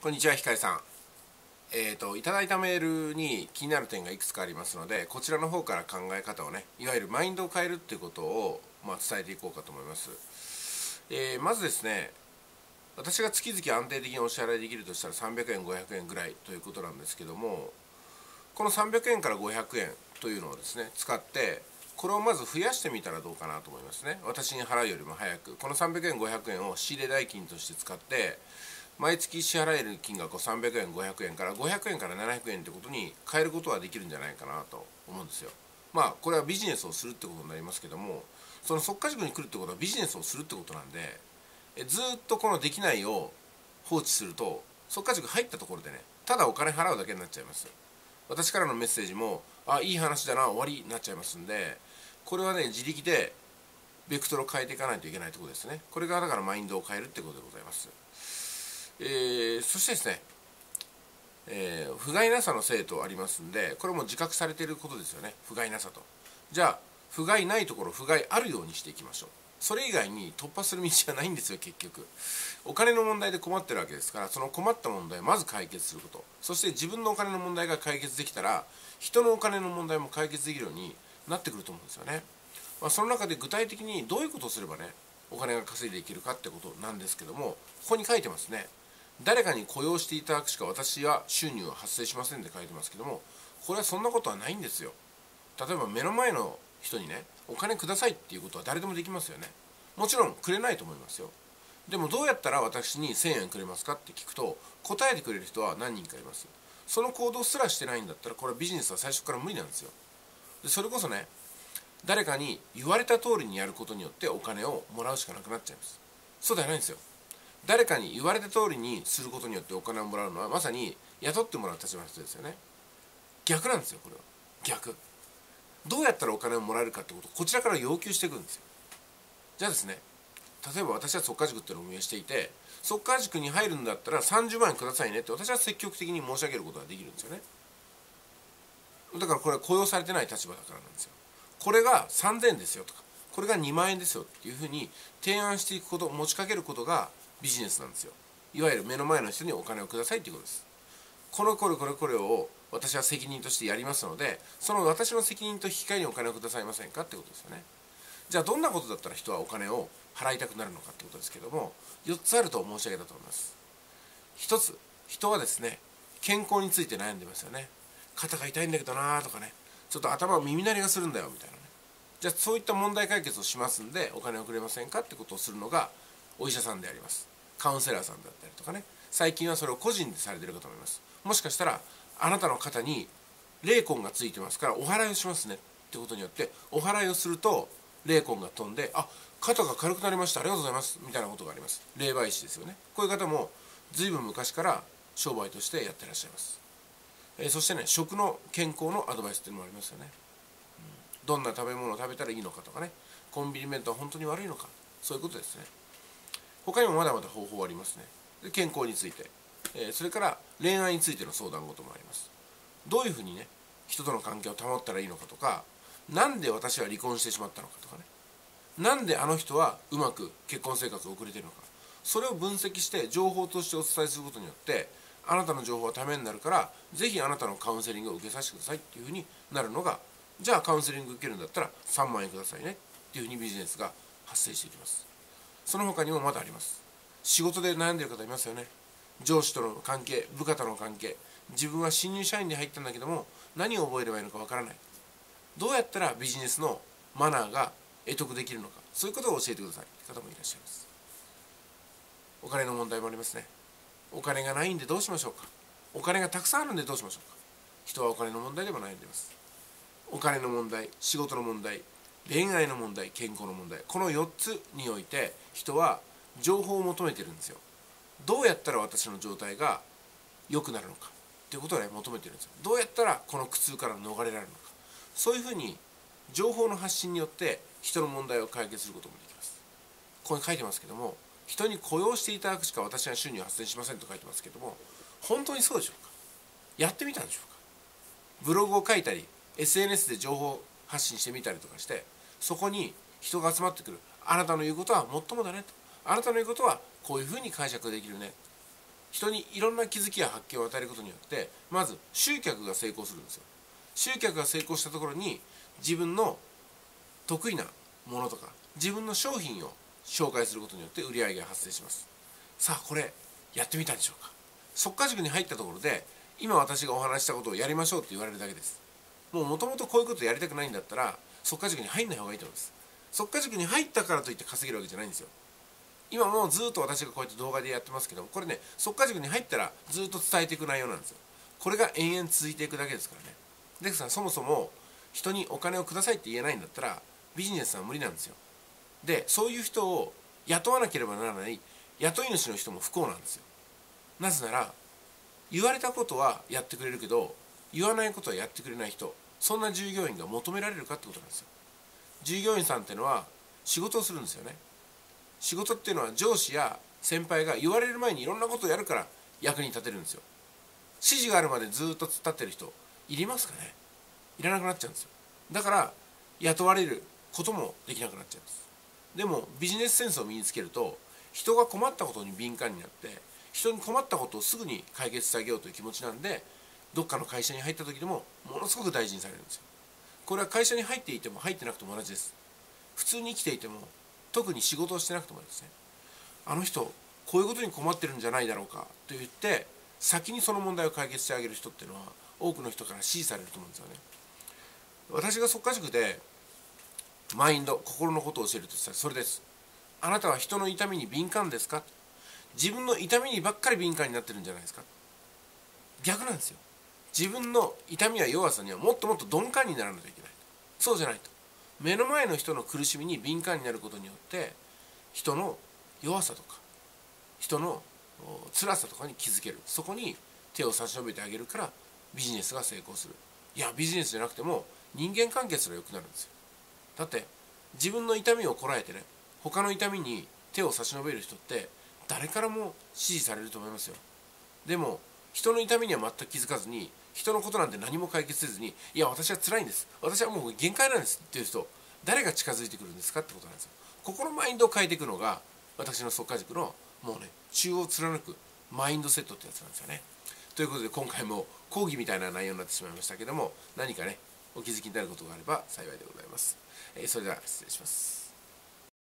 こんにちは、ひかりさん。いただいたメールに気になる点がいくつかありますので、こちらの方から考え方をね、いわゆるマインドを変えるっていうことを、伝えていこうかと思います。まずですね、私が月々安定的にお支払いできるとしたら300円、500円ぐらいということなんですけども、この300円から500円というのをですね、使って、これをまず増やしてみたらどうかなと思いますね。私に払うよりも早く、この300円、500円を仕入れ代金として使って、毎月支払える金額を300円、500円から500円から700円ということに変えることはできるんじゃないかなと思うんですよ。これはビジネスをするってことになりますけども、その即価塾に来るってことはビジネスをするってことなんで、ずっとこのできないを放置すると、即価塾入ったところでね、ただお金払うだけになっちゃいます。私からのメッセージも、いい話だな、終わりになっちゃいますんで、これはね、自力でベクトルを変えていかないといけないところですね。これがだからマインドを変えるってことでございます。そしてですね、不甲斐なさのせいとありますんで、これも自覚されていることですよね。不甲斐なさと。じゃあ不甲斐ないところ、不甲斐あるようにしていきましょう。それ以外に突破する道はないんですよ。結局お金の問題で困ってるわけですから、その困った問題をまず解決すること、そして自分のお金の問題が解決できたら、人のお金の問題も解決できるようになってくると思うんですよね。その中で具体的にどういうことをすればね、お金が稼いでいけるかってことなんですけども、ここに書いてますね。誰かに雇用していただくしか私は収入は発生しませんって書いてますけども、これはそんなことはないんですよ。例えば目の前の人にね、お金くださいっていうことは誰でもできますよね。もちろんくれないと思いますよ。でもどうやったら私に1000円くれますかって聞くと、答えてくれる人は何人かいます。その行動すらしてないんだったら、これはビジネスは最初から無理なんですよ。でそれこそね、誰かに言われた通りにやることによってお金をもらうしかなくなっちゃいます。そうではないんですよ。誰かに言われた通りにすることによってお金をもらうのは、まさに雇ってもらう立場の人ですよね。逆なんですよ。これは逆。どうやったらお金をもらえるかってことをこちらから要求していくんですよ。じゃあですね、例えば私は即価塾っていうのを運営していて、即価塾に入るんだったら30万円くださいねって私は積極的に申し上げることができるんですよね。だからこれは雇用されてない立場だからなんですよ。これが3000円ですよとか、これが2万円ですよっていうふうに提案していくこと、持ちかけることがビジネスなんですよ。いわゆる目の前の人にお金をくださいっていうことです。これを私は責任としてやりますので、その私の責任と引き換えにお金をくださいませんかってことですよね。じゃあどんなことだったら人はお金を払いたくなるのかってことですけども、4つあると申し上げたと思います。1つ、人はですね、健康について悩んでますよね。肩が痛いんだけどなとかね、ちょっと頭耳鳴りがするんだよみたいなね。じゃあそういった問題解決をしますんで、お金をくれませんかってことをするのがお医者さんであります。カウンセラーさんだったりとかね、最近はそれを個人でされてるかと思います。もしかしたらあなたの肩に霊魂がついてますからお祓いをしますねってことによって、お祓いをすると霊魂が飛んで、肩が軽くなりました、ありがとうございますみたいなことがあります。霊媒師ですよね。こういう方も随分昔から商売としてやってらっしゃいます。そしてね、食の健康のアドバイスっていうのもありますよね。どんな食べ物を食べたらいいのかとかね、コンビニ弁当は本当に悪いのか、そういうことですね。他にもまだまだ方法ありますね。で健康について、それから恋愛についての相談事もあります。どういうふうにね、人との関係を保ったらいいのかとか、なんで私は離婚してしまったのかとかね、なんであの人はうまく結婚生活を送れているのか、それを分析して情報としてお伝えすることによって、あなたの情報はためになるから、ぜひあなたのカウンセリングを受けさせてくださいっていうふうになるのが、じゃあカウンセリング受けるんだったら3万円くださいねっていうふうにビジネスが発生していきます。その他にもまだあります。仕事で悩んでいる方いますよね。上司との関係、部下との関係、自分は新入社員で入ったんだけども何を覚えればいいのかわからない、どうやったらビジネスのマナーが得得できるのか、そういうことを教えてくださいという方もいらっしゃいます。お金の問題もありますね。お金がないんでどうしましょうか。お金がたくさんあるんでどうしましょうか。人はお金の問題でも悩んでいます。お金の問題、仕事の問題、恋愛の問題、健康の問題、この4つにおいて人は情報を求めてるんですよ。どうやったら私の状態が良くなるのかっていうことをね、求めてるんですよ。どうやったらこの苦痛から逃れられるのか、そういうふうに情報の発信によって人の問題を解決することもできます。ここに書いてますけども、人に雇用していただくしか私は収入発生しませんと書いてますけども、本当にそうでしょうか。やってみたんでしょうか。ブログを書いたり SNS で情報発信してみたりとかして、そこに人が集まってくる。あなたの言うことはもっともだねと、あなたの言うことはこういうふうに解釈できるね、 人にいろんな気づきや発見を与えることによってまず集客が成功するんですよ。集客が成功したところに自分の得意なものとか自分の商品を紹介することによって売り上げが発生します。さあこれやってみたでしょうか。即価塾に入ったところで今私がお話したことをやりましょうって言われるだけです。もともとこういうことやりたくないんだったら即価塾に入んない方がいいと思います。即価塾に入ったからといって稼げるわけじゃないんですよ。今もずっと私がこうやって動画でやってますけども、これね即価塾に入ったらずっと伝えていく内容なんですよ。これが延々続いていくだけですからね。ですからそもそも人にお金をくださいって言えないんだったらビジネスは無理なんですよ。でそういう人を雇わなければならない雇い主の人も不幸なんですよ。なぜなら言われたことはやってくれるけど言わないことはやってくれない人、そんな従業員が求められるかってことなんですよ。従業員さんっていうのは仕事をするんですよね。仕事っていうのは上司や先輩が言われる前にいろんなことをやるから役に立てるんですよ。指示があるまでずっと突っ立ってる人いりますかね。いらなくなっちゃうんですよ。だから雇われることもできなくなっちゃうんです。でもビジネスセンスを身につけると人が困ったことに敏感になって人に困ったことをすぐに解決してあげようという気持ちなんでどっかの会社に入った時でもものすごく大事にされるんですよ。これは会社に入っていても入ってなくても同じです。普通に生きていても特に仕事をしてなくてもですね、あの人こういうことに困ってるんじゃないだろうかと言って先にその問題を解決してあげる人っていうのは多くの人から支持されると思うんですよね。私が即価塾でマインド、心のことを教えるとしたらそれです。あなたは人の痛みに敏感ですか。自分の痛みにばっかり敏感になってるんじゃないですか。逆なんですよ。自分の痛みや弱さにはもっともっと鈍感にならないといけない。そうじゃないと目の前の人の苦しみに敏感になることによって人の弱さとか人の辛さとかに気づける。そこに手を差し伸べてあげるからビジネスが成功する。いやビジネスじゃなくても人間関係すら良くなるんですよ。だって自分の痛みをこらえてね他の痛みに手を差し伸べる人って誰からも支持されると思いますよ。でも人の痛みには全く気づかずに人のことなんて何も解決せずにいや私は辛いんです、私はもう限界なんですっていう人誰が近づいてくるんですかってことなんですよ。ここのマインドを変えていくのが私の即価塾のもうね中央を貫くマインドセットってやつなんですよね。ということで今回も講義みたいな内容になってしまいましたけども何かねお気づきになることがあれば幸いでございます。それでは失礼します。